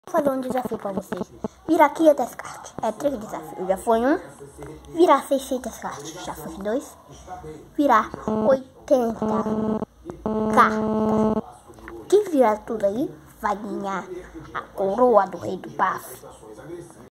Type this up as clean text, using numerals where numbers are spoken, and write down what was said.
Vou fazer um desafio pra vocês. Virar 500 cartas. É 3 desafios. Já foi um. Virar 600 cartas. Já foi 2. Virar 80 cartas. Quem virar tudo aí vai ganhar a coroa do Rei do Bafo.